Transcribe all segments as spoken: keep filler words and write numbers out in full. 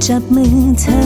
จับมือเธอ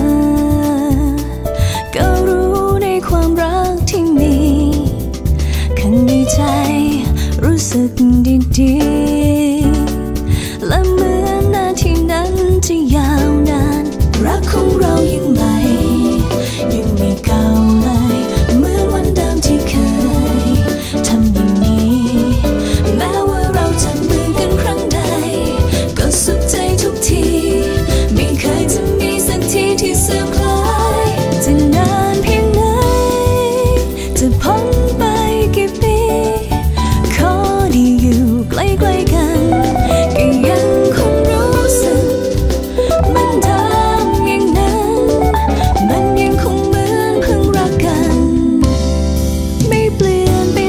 ก็รู้ในความรักที่มีข้างในใจรู้สึกดีๆและเหมือนนาทีนั้นจะยาวนานรักของเรายังใหม่ยังไม่เก่าเลยเหมือนวันเดิมที่เคยทำอย่างนี้แม้ว่าเราจับมือกันครั้งใดก็สุขใจทุกทีไม่เคยจะมีสักทีที่เสื่อมคลายจะนานเพียงไหนจะพ้นไปกี่ปีขอได้อยู่ใกล้ๆกันก็ยังคงรู้สึกเหมือนเดิมอย่างนั้นมันยังคงเหมือนเพิ่งรักกันไม่เปลี่ยนไป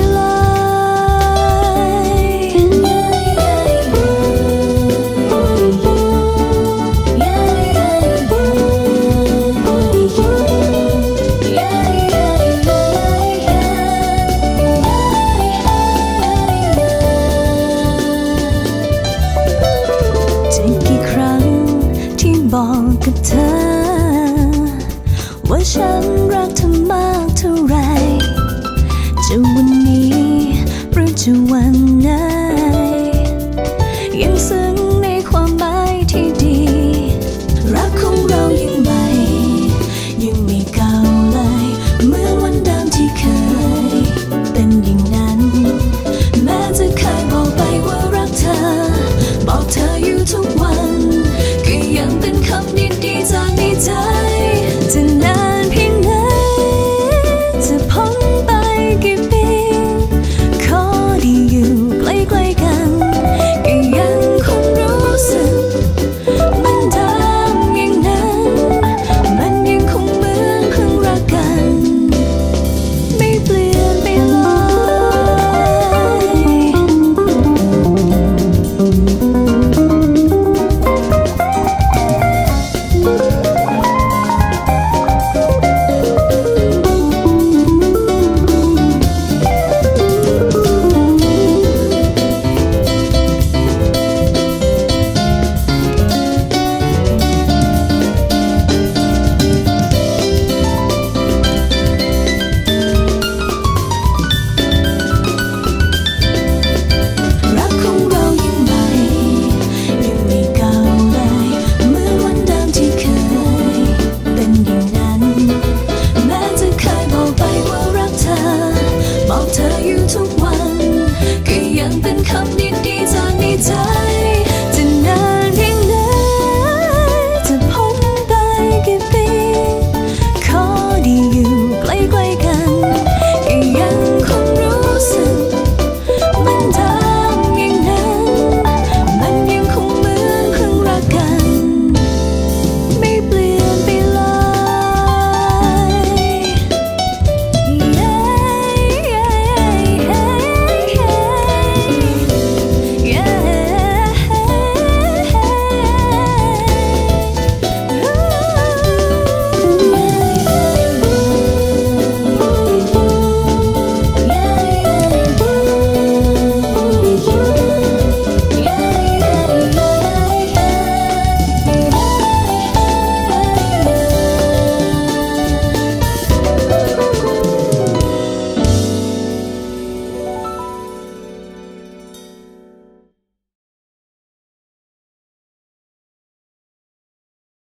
บอกกับเธอว่าฉันรักเธอมากเท่าไรจะวันนี้หรือจะวันไหนยัง